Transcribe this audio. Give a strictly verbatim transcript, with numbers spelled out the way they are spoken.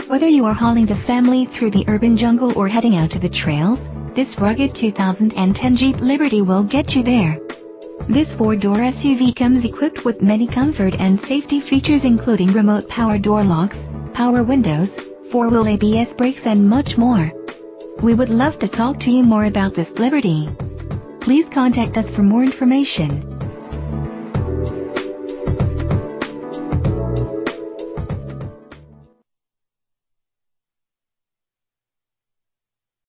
Whether you are hauling the family through the urban jungle or heading out to the trails, this rugged two thousand ten Jeep Liberty will get you there. This four-door S U V comes equipped with many comfort and safety features including remote power door locks, power windows, four-wheel A B S brakes and much more. We would love to talk to you more about this Liberty. Please contact us for more information.